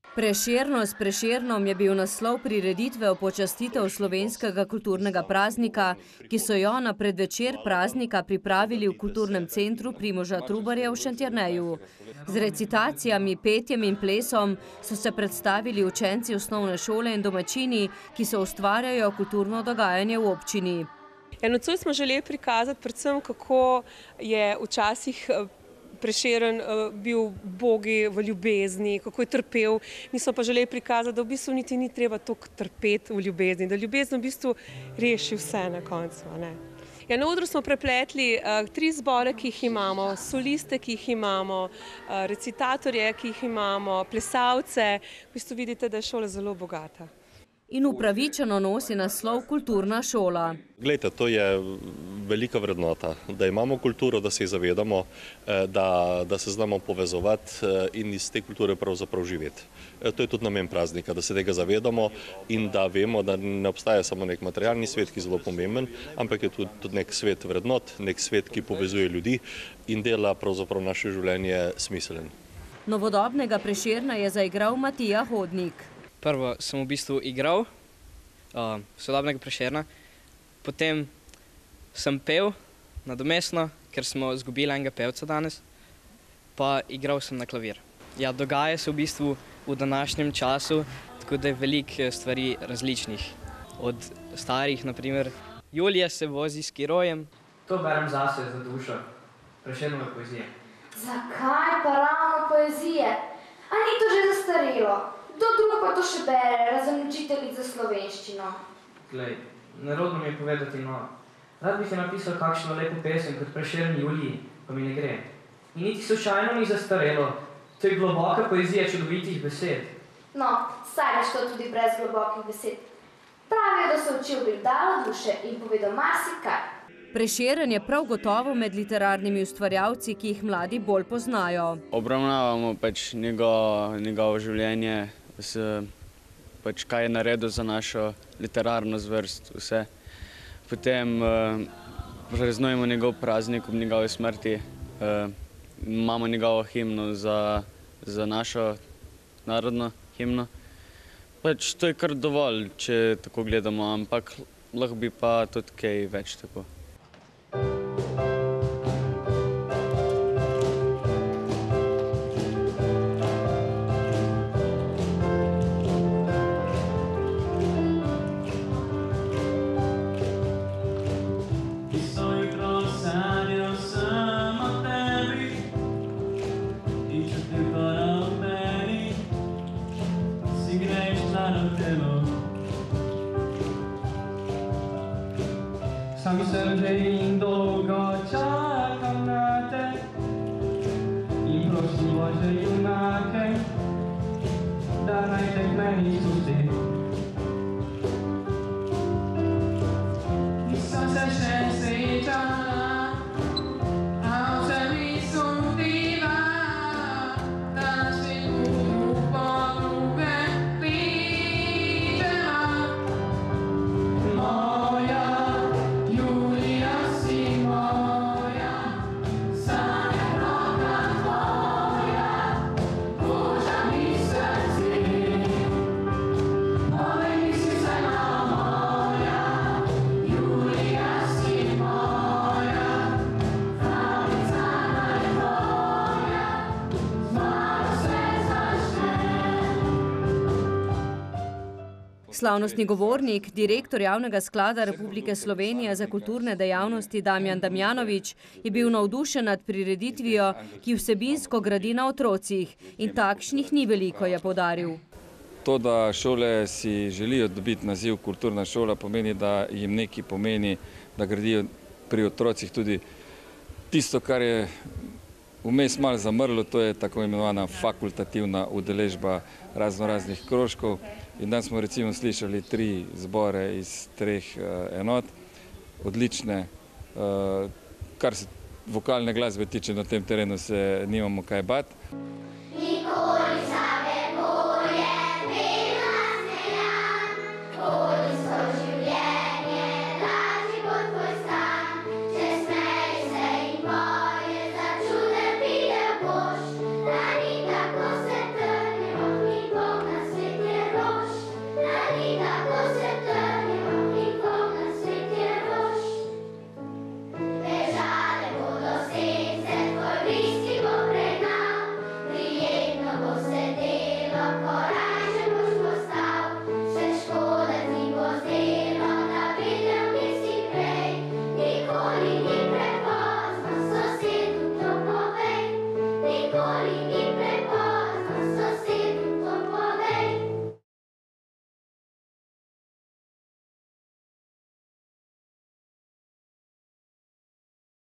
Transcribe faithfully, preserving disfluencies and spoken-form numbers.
Prešerno s Prešernom je bil naslov prireditve v počastitev slovenskega kulturnega praznika, ki so jo na predvečer praznika pripravili v kulturnem centru Primoža Trubarja v Šentjerneju. Z recitacijami, petjem in plesom so se predstavili učenci osnovne šole in domačini, ki so ustvarjajo kulturno dogajanje v občini. Ja, nocoj smo želeli prikazati predvsem, kako je včasih Prešeren bil bogi v ljubezni, kako je trpel. Mi smo pa želeli prikazati, da v bistvu niti ni treba toliko trpeti v ljubezni, da ljubezen v bistvu reši vse na koncu. Ne? Ja, na odru smo prepletli uh, tri zbore, ki jih imamo, soliste, ki jih imamo, uh, recitatorje, ki jih imamo, plesalce. V bistvu vidite, da je šola zelo bogata. In upravičeno nosi naslov kulturna šola. Glejte, to je velika vrednota, da imamo kulturo, da se zavedamo, da, da se znamo povezovati in iz te kulture pravzaprav živeti. To je tudi namen praznika, da se tega zavedamo in da vemo, da ne obstaja samo nek materialni svet, ki je zelo pomemben, ampak je tudi, tudi nek svet vrednot, nek svet, ki povezuje ljudi in dela pravzaprav naše življenje smiselen. Novodobnega Prešerna je zaigral Matija Hodnik. Prvo sem v bistvu igral uh, sodobnega Prešerna, potem sem pel nadomestno, ker smo izgubili enega pevca danes, pa igral sem na klavir. Ja, dogaja se v bistvu v današnjem času, tako da je veliko stvari različnih. Od starih, naprimer, Julija se vozi s kirojem. To berem zase za dušo, Prešernove poezije. Zakaj pa ravno poezije? A ni to že zastarelo? Kdo drug pa to še bere, razen učiteljic za slovenščino? Glej, nerodno mi je povedati, no. Rad bih je napisal kakšno lepo pesem kot Prešeren Juliji, pa mi ne gre. In niti slučajno ni zastarelo, to je globoka poezija čudovitih besed. No, saj veš to tudi brez globokih besed. Pravijo, da se učil bildalo duše in povedal marsikaj. Prešeren je prav gotovo med literarnimi ustvarjalci, ki jih mladi bolj poznajo. Obravnavamo pač njegovo, njegovo življenje, s, pač kaj je naredil za našo literarno zvrst, vse. Potem uh, praznujemo njegov praznik ob njegovi smrti, uh, imamo njegovo himno za, za našo narodno himno. Pač to je kar dovolj, če tako gledamo, ampak lahko bi pa tudi kaj več tako. Sam sem že in dolgo čakam na te in prosim Bože junake, da naj te meni susti. Nisem se še srečala, a vse mi sundiva, da si tu polube pričeva. Moja Slavnostni govornik, direktor Javnega sklada Republike Slovenije za kulturne dejavnosti Damjan Damjanovič je bil navdušen nad prireditvijo, ki vsebinsko gradi na otrocih in takšnih ni veliko, je poudaril. To, da šole si želijo dobiti naziv kulturna šola, pomeni, da jim nekaj pomeni, da gradijo pri otrocih tudi tisto, kar je vmes malo zamrlo, to je tako imenovana fakultativna udeležba razno raznih krožkov. In danes smo recimo slišali tri zbore iz treh enot, odlične, kar se vokalne glasbe tiče, na tem terenu se nimamo kaj bati.